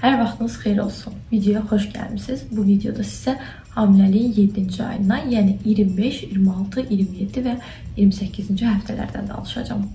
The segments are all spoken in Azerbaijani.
Hər vaxtınız xeyir olsun. Videoya xoş gəlmisiniz. Bu videoda sizə hamiləliyin 7-ci ayından, yəni 25, 26, 27 və 28-ci həftələrdən danışacağım.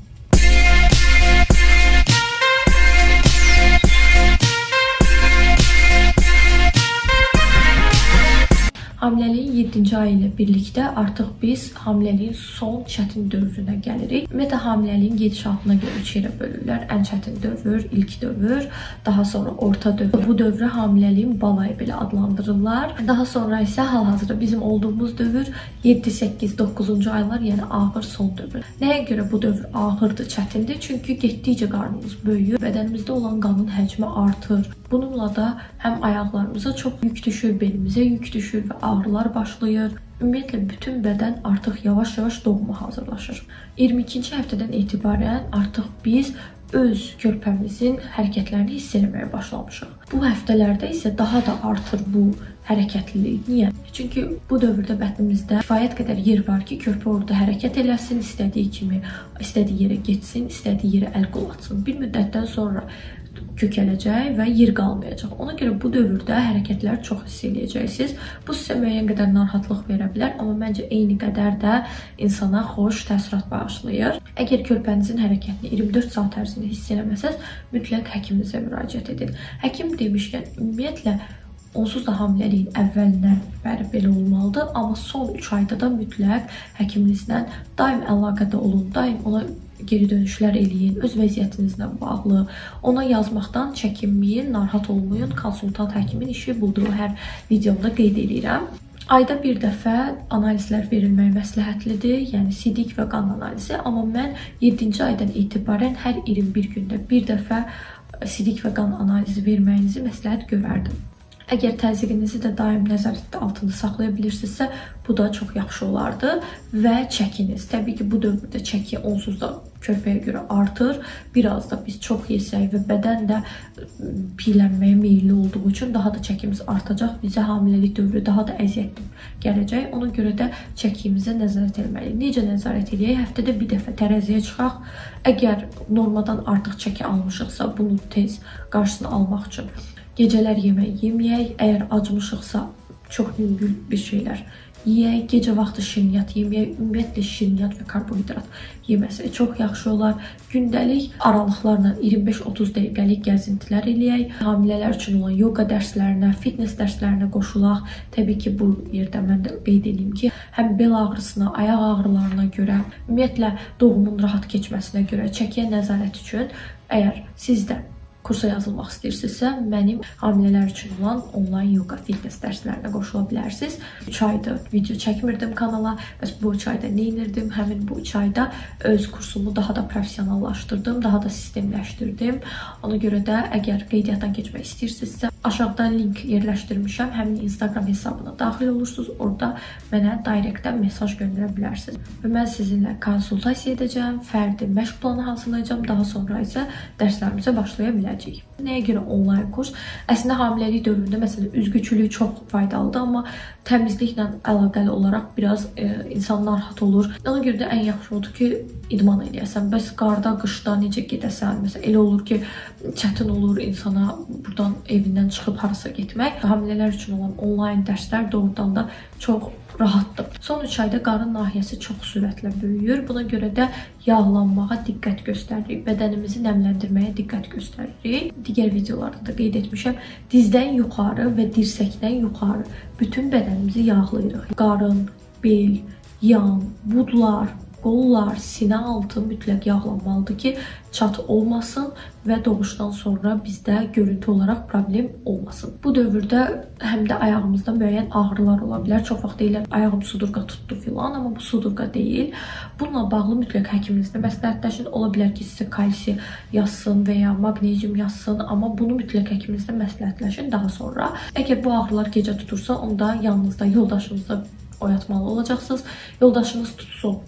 Hamiləliyin 7-ci ayı ilə birlikdə artıq biz hamiləliyin son çətin dövrünə gəlirik. Ümumiyyətlə, hamiləliyin gedişatına görə 3 yerə bölürlər. Ən çətin dövr, ilk dövr, daha sonra orta dövr. Bu dövrü hamiləliyin balayı belə adlandırırlar. Daha sonra isə hal-hazırda bizim olduğumuz dövr 7, 8, 9-cu aylar, yəni ağır son dövr. Nəyə görə bu dövr ağırdır, çətindir? Çünki getdikcə qarnımız böyüyür, bədənimizdə olan qanın həcmi artır. Bununla da həm ayaqlarımıza çox yük düşür, belimizə yük düşür və ağrılar başlayır. Ümumiyyətlə, bütün bədən artıq yavaş-yavaş doğuma hazırlaşır. 22-ci həftədən etibarən artıq biz öz körpəmizin hərəkətlərini hiss eləməyə başlamışıq. Bu həftələrdə isə daha da artır bu hərəkətlilik. Niyə? Çünki bu dövrdə bədənimizdə kifayət qədər yer var ki, körpə orada hərəkət eləsin, istədiyi kimi, istədiyi yerə getsin, istədiyi yerə əl qol atsın. Bir müddətdən sonra kökələcək və yer qalmayacaq. Ona görə bu dövrdə hərəkətləri çox hiss eləyəcəksiniz. Bu sizə müəyyən qədər narahatlıq verə bilər, amma məncə eyni qədər də insana xoş təəssürat bağışlayır. Əgər körpənizin hərəkətini 24 saat ərzində hiss eləməsəz, mütləq həkiminizə müraciət edin. Həkim demişkən, ümumiyyətlə, onsuz da hamiləliyin əvvəlindən bəri belə olmalıdır, amma son 3 ayda da mütləq həkiminizlə daim əlaqədə olun, daim ona geri dönüşlər eləyin, öz vəziyyətinizlə bağlı. Ona yazmaqdan çəkinməyin, narahat olmayın. Konsultant həkimin işi budur. Hər videomda qeyd edirəm. Ayda bir dəfə analizlər verilmək məsləhətlidir, yəni sidik və qan analizi. Amma mən 7-ci aydan etibarən hər 21 gündə bir dəfə sidik və qan analizi verməyinizi məsləhət görərdim. Əgər təzyiqinizi də daim nəzarət altında saxlaya bilirsinizsə, bu da çox yaxşı olardı və çəkiniz. Təbii ki, bu dövrdə çəki onsuz da körpəyə görə artır. Biraz da biz çox yesək və bədən də piylənməyə meyilli olduğu üçün daha da çəkimiz artacaq. Bizə hamiləlik dövrü daha da əziyyətli gələcək. Ona görə də çəkimizə nəzarət etməliyik. Necə nəzarət edək? Həftədə bir dəfə tərəziyə çıxaq. Əgər normadan artıq çəki almışıqsa, bunu tez qarşısını almaq üçün gecələr yemək yeməyək, əgər acmışıqsa çox yüngül bir şeylər yeyək, gecə vaxtı şirniyyat yeməyək, ümumiyyətlə şirniyyat və karbohidrat yeməsi çox yaxşı olar. Gündəlik aralıqlarla 25-30 dəqiqəlik gəzintilər eləyək. Hamilələr üçün olan yoga dərslərinə, fitness dərslərinə qoşulaq. Təbii ki, bu yerdə mən də qeyd edeyim ki, həm bel ağrısına, ayaq ağrılarına görə, ümumiyyətlə doğumun rahat keçməsinə görə çəkiyə nəzarət üçün əgər siz də kursa yazılmaq istəyirsinizsə, mənim hamilələr üçün olan onlayn yoga fitness dərslərinə qoşula bilərsiniz. 3 aydır video çəkmirdim kanala. Bəs bu 3 ayda nə edirdim? Həmin bu 3 ayda öz kursumu daha da professionallaşdırdım, daha da sistemləşdirdim. Ona görə də əgər qeydiyyatdan keçmək istəyirsinizsə, aşağıdan link yerləşdirmişəm. Həmin Instagram hesabına daxil olursunuz. Orada mənə direktdən mesaj göndərə bilərsiniz. Və mən sizinlə konsultasiya edəcəm, fərdi məşq planı hazırlayacağım. Daha sonra isə dərslərimizə başlaya biləcəm. Nəyə görə onlayn kurs? Əslində, hamiləlik dövründə məsələn üzgüçülük çox faydalıdır, amma təmizliklə əlaqəli olaraq biraz insan narahat olur. Ona görə də ən yaxşı odur ki, idman eləyəsən. Bəs qarda, qışda necə gedəsən? Məsələn, elə olur ki, çətin olur insana buradan evindən çıxıb harasa getmək. Hamilələr üçün olan onlayn dərslər doğrudan da çox rahatdır. Son 3 ayda qarın nahiyəsi çox sürətlə böyüyür. Buna görə də yağlanmağa diqqət göstəririk. Bədənimizi nəmləndirməyə diqqət göstəririk. Digər videolarda da qeyd etmişəm. Dizdən yuxarı və dirsəkdən yuxarı bütün bədənimizi yağlayırıq. Qarın, bel, yan, budlar, qollar, sinə altı mütləq yağlanmalıdır ki, çat olmasın və doğuşdan sonra bizdə görüntü olaraq problem olmasın. Bu dövrdə həm də ayağımızda müəyyən ağrılar ola bilər. Çox vaxt deyirlər, ayağım sudurqa tutdu filan, amma bu sudurqa deyil. Bununla bağlı mütləq həkiminizlə məsləhətləşin. Ola bilər ki, sizə kalsi yazsın və ya maqnezium yazsın, amma bunu mütləq həkiminizlə məsləhətləşin daha sonra. Əgər bu ağrılar gecə tutursa, onda yanınızda, yoldaşınızda oyatmalı olacaqsınız. Yoldaşınız tutsun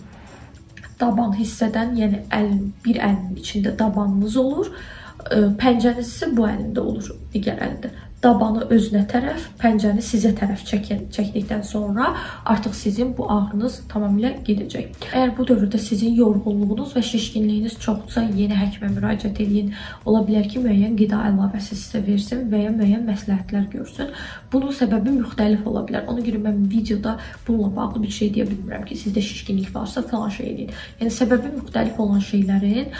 daban hissədən, yəni bir əlinin içində dabanınız olur. Pəncəniz isə bu əlində olur, digər əlində. dabanı özünə tərəf, pəncəni sizə tərəf çəkdikdən sonra artıq sizin bu ağrınız tamamilə gedəcək. Əgər bu dövrdə sizin yorğunluğunuz və şişkinliyiniz çoxdursa, yeni həkimə müraciət edin. Ola bilər ki, müəyyən qida əlavəsi sizə versin və ya müəyyən məsləhətlər görsün. Bunun səbəbi müxtəlif ola bilər. Ona görə mən videoda bununla bağlı bir şey deyə bilmirəm ki, sizdə şişkinlik varsa falan şey edin. Yəni səbəbi müxtəlif olan şeylərin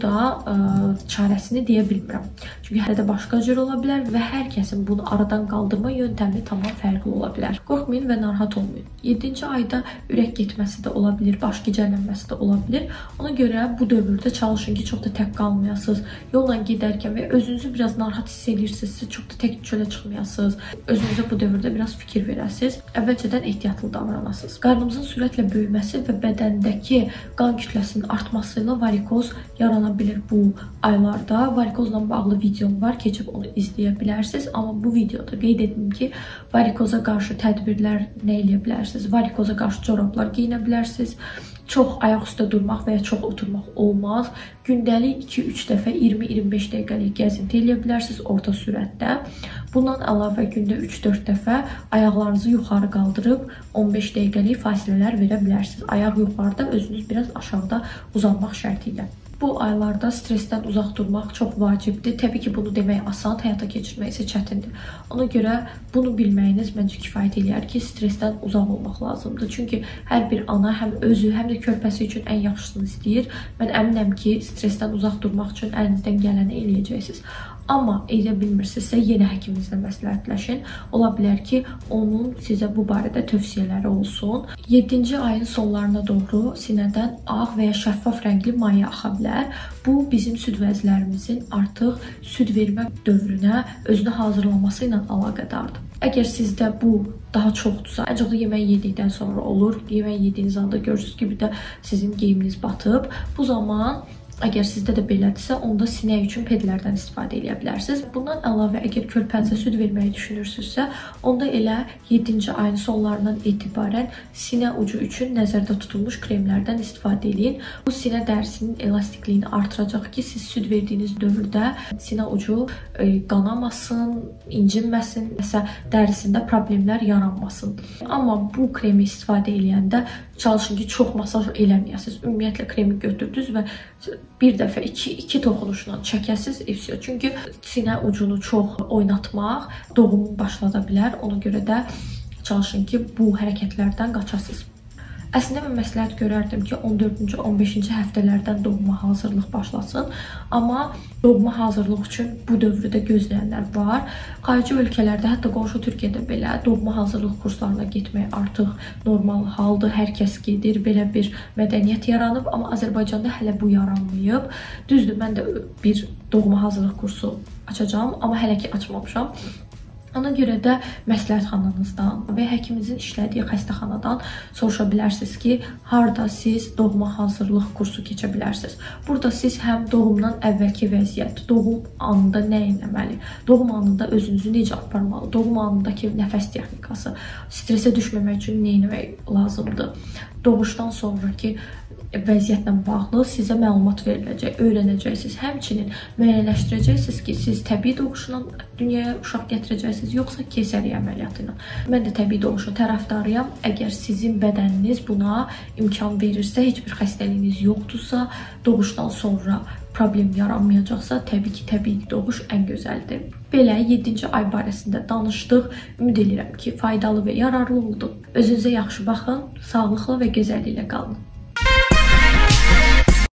burada çarəsini deyə bilmirəm. Çünki hər də başqa cür ola bilər və hər kəsin bunu aradan qaldırma yöntəmi tamam fərqli ola bilər. Qorxmayın və narahat olmayın. 7-ci ayda ürək getməsi də ola bilər, baş gicəllənməsi də ola bilər. Ona görə bu dövrdə çalışın ki, çox da tək qalmayasınız. Yolla gedərkən və özünüzü biraz narahat hiss edirsinizsə, çox da tək çölə çıxmayasınız. Özünüzə bu dövrdə biraz fikir verəsiniz. Əvvəlcədən ehtiyatlı davranasınız. Qarnımızın sürətlə böyüməsi və bədəndəki qan kütləsinin artması ilə varikoz yarana bilər bu aylarda. Varikozla bağlı videom var, keçib onu izləyə bilərsiniz. Amma bu videoda qeyd etdim ki, varikoza qarşı tədbirlər nə edə bilərsiniz? Varikoza qarşı corablar geyinə bilərsiniz. Çox ayaq üstə durmaq və ya çox oturmaq olmaz. Gündəlik 2-3 dəfə 20-25 dəqiqəlik gəzinti edə bilərsiniz orta sürətdə. Bundan əlavə gündə 3-4 dəfə ayaqlarınızı yuxarı qaldırıb 15 dəqiqəlik fasilələr verə bilərsiniz. Ayaq yuxarıda, özünüz biraz aşağıda uzanmaq şərti ilə. Bu aylarda stressdən uzaq durmaq çox vacibdir. Təbii ki, bunu demək asan, həyata keçirmək isə çətindir. Ona görə bunu bilməyiniz məncə kifayət eləyər ki, stressdən uzaq olmaq lazımdır. Çünki hər bir ana həm özü, həm də körpəsi üçün ən yaxşısını istəyir. Mən əminəm ki, stressdən uzaq durmaq üçün əlinizdən gələni eləyəcəksiniz. Amma edə bilmirsinizsə, yeni həkiminizlə məsləhətləşin. Ola bilər ki, onun sizə bu barədə tövsiyələri olsun. 7-ci ayın sonlarına doğru sinədən ağ və ya şəffaf rəngli maye axa bilər. Bu, bizim süd vəzlərimizin artıq süd vermə dövrünə özünü hazırlaması ilə əlaqədardır. Əgər sizdə bu daha çoxdursa, ən çox da yemək yedikdən sonra olur. Yemək yediyiniz anda görürsünüz ki, bir də sizin geyiminiz batıb. Bu zaman əgər sizdə də belədirsə, onda sinə üçün pedlərdən istifadə edə bilərsiniz. Bundan əlavə, əgər körpənizə süd verməyi düşünürsünüzsə, onda elə 7-ci ayın sonlarından etibarən sinə ucu üçün nəzərdə tutulmuş kremlərdən istifadə edin. Bu, sinə dərisinin elastikliyini artıracaq ki, siz süd verdiyiniz dövrdə sinə ucu qanamasın, incinməsin, dərisində problemlər yaranmasın. Amma bu kremi istifadə edəndə çalışın ki, çox masaj eləməyəsiniz. Ümumiyyətlə, kremi götürdünüz və bir dəfə iki toxunuşla çəkəsiniz, çünki sinə ucunu çox oynatmaq doğumu başlada bilər. Ona görə də çalışın ki, bu hərəkətlərdən qaçasınız. Əslində mən məsləhət görərdim ki, 14-cü, 15-ci həftələrdən doğuma hazırlıq başlasın. Amma doğuma hazırlıq üçün bu dövrdə gözləyənlər var. Xarici ölkələrdə, hətta qonşu Türkiyədə belə doğuma hazırlıq kurslarına getmək artıq normal haldır. Hər kəs gedir, belə bir mədəniyyət yaranıb. Amma Azərbaycanda hələ bu yaranmayıb. Düzdür, mən də bir doğuma hazırlıq kursu açacağım, amma hələ ki açmamışam. Ona görə də məsləhətxananızdan və həkiminizin işlədiyi xəstəxanadan soruşa bilərsiniz ki, harada siz doğuma hazırlıq kursu keçə bilərsiniz. Burada siz həm doğumdan əvvəlki vəziyyət, doğum anında nə etməli, doğum anında özünüzü necə aparmalı, doğum anındakı nəfəs texnikası, stresə düşməmək üçün nə etmək lazımdır, doğuşdan sonraki vəziyyətlə bağlı sizə məlumat veriləcək, öyrənəcəksiniz. Həmçinin müəyyənləşdirəcəksiniz ki, siz təbii doğuşla dünyaya uşaq gətirəcəksiniz, yoxsa keysəriyyə əməliyyatı ilə. Mən də təbii doğuşun tərəfdarıyam. Əgər sizin bədəniniz buna imkan verirsə, heç bir xəstəliyiniz yoxdursa, doğuşdan sonra problem yaranmayacaqsa, təbii ki, təbii doğuş ən gözəldir. Belə 7-ci ay barəsində danışdıq. Ümid edirəm ki, faydalı və yararlı oldu. Özünüzə yaxşı baxın, sağlıqla və gözəlliklə qalın.